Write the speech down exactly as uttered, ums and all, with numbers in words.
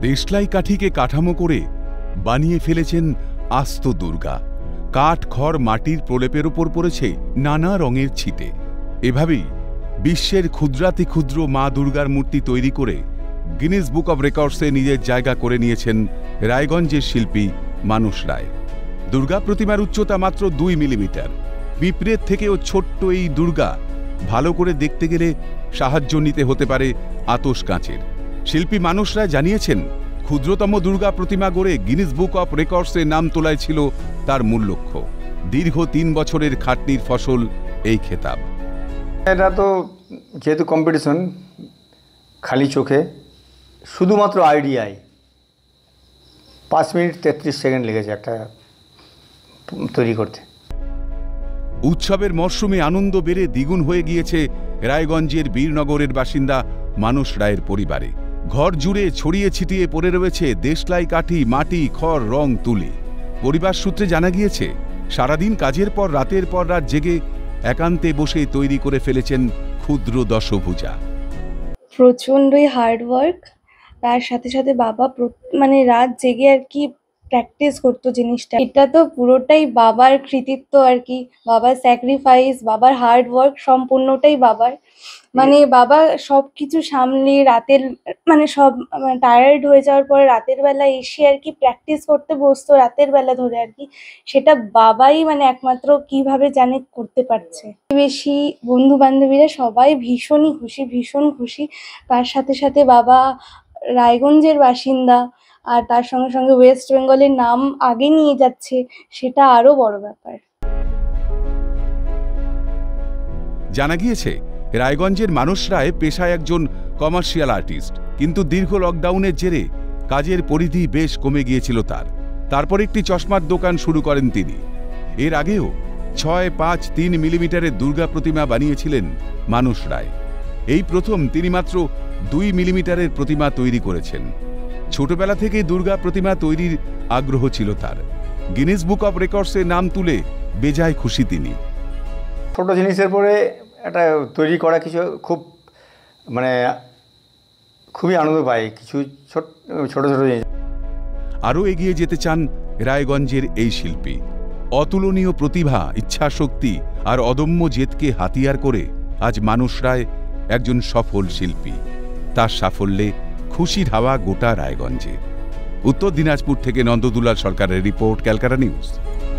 দেশলাই কাঠিকে কাঠামো করে বানিয়ে ফেলেছেন আস্ত দুর্গা। কাঠ, খড়, মাটির প্রলেপের ওপর পড়েছে নানা রঙের ছিটে। এভাবেই বিশ্বের ক্ষুদ্রাতি ক্ষুদ্র মা দুর্গার মূর্তি তৈরি করে গিনেস বুক অব রেকর্ডসে নিজের জায়গা করে নিয়েছেন রায়গঞ্জের শিল্পী মানস রায়। দুর্গা প্রতিমার উচ্চতা মাত্র দুই মিলিমিটার। পিঁপড়ের থেকেও ছোট্ট এই দুর্গা ভালো করে দেখতে গেলে সাহায্য নিতে হতে পারে আতশ কাঁচের। শিল্পী মানস রায় জানিয়েছেন, ক্ষুদ্রতম দুর্গা প্রতিমা গড়ে গিনেস বুক অব রেকর্ডসে নাম তোলাই ছিল তার মূল লক্ষ্য। দীর্ঘ তিন বছরের খাটনির ফসল এই খেতাব। এটা তো যেহেতু কম্পিটিশন, খালি চোখে শুধুমাত্র আইডিয়ায় পাঁচ মিনিট তেত্রিশ সেকেন্ড লেগেছে একটা তৈরি করতে। উৎসবের মরশুমে আনন্দ বেড়ে দ্বিগুণ হয়ে গিয়েছে রায়গঞ্জের বীরনগরের বাসিন্দা মানস রায়ের পরিবারে। ঘর জুড়ে ছড়িয়ে ছিটিয়ে পড়ে রয়েছে দেশলাই কাঠি, মাটি, খড়, রং, তুলি। পরিবার সূত্রে জানা গিয়েছে, সারাদিন কাজের পর রাতের পর রাত জেগে একান্তে বসে তৈরি করে ফেলেছেন ক্ষুদ্র দশভুজা। প্রচণ্ডই হার্ডওয়ার্ক, তার সাথে সাথে বাবা মানে রাত জেগে আর কি প্র্যাকটিস করতো জিনিসটা। এটা তো পুরোটাই বাবার কৃতিত্ব আর কি, বাবার স্যাক্রিফাইস, বাবার হার্ডওয়ার্ক সম্পূর্ণটাই বাবার। মানে বাবা সব কিছু সামলে রাতের মানে সব টায়ার্ড হয়ে যাওয়ার পরে রাতের বেলা এসে আর কি প্র্যাকটিস করতে বসতো রাতের বেলা ধরে আর কি। সেটা বাবাই মানে একমাত্র কিভাবে জানে করতে পারছে। বেশি বন্ধু বান্ধবীরা সবাই ভীষণই খুশি, ভীষণ খুশি। তার সাথে সাথে বাবা রায়গঞ্জের বাসিন্দা, আর তার সঙ্গে সঙ্গে ওয়েস্ট বেঙ্গলের নাম আগে নিয়ে যাচ্ছে, সেটা আরো বড় ব্যাপার। জানা গিয়েছে, রায়গঞ্জের মানস রায় পেশায় একজন কমার্শিয়াল আর্টিস্ট, কিন্তু দীর্ঘ লকডাউনের জেরে কাজের পরিধি বেশ কমে গিয়েছিল তার। তারপর একটি চশমার দোকান শুরু করেন তিনি। এর আগেও ছয় পাঁচ তিন মিলিমিটারের দুর্গা প্রতিমা বানিয়েছিলেন মানস রায়। এই প্রথম তিনি মাত্র দুই মিলিমিটারের প্রতিমা তৈরি করেছেন। ছোটবেলা থেকে দুর্গা প্রতিমা তৈরির আগ্রহ ছিল তার। গিনেস বুক অব রেকর্ডসে নাম তুলে বেজায় খুশি তিনি। ছোট জিনিসের পরে একটা তৈরি করা কিছু খুব মানে খুবই আনন্দ পাই, কিছু ছোট ছোট ছোট জিনিস। আরও এগিয়ে যেতে চান রায়গঞ্জের এই শিল্পী। অতুলনীয় প্রতিভা, ইচ্ছাশক্তি আর অদম্য জেদকে হাতিয়ার করে আজ মানস রায় একজন সফল শিল্পী। তার সাফল্যে খুশির হাওয়া গোটা রায়গঞ্জে। উত্তর দিনাজপুর থেকে নন্দদুলাল সরকারের রিপোর্ট, ক্যালকাটা নিউজ।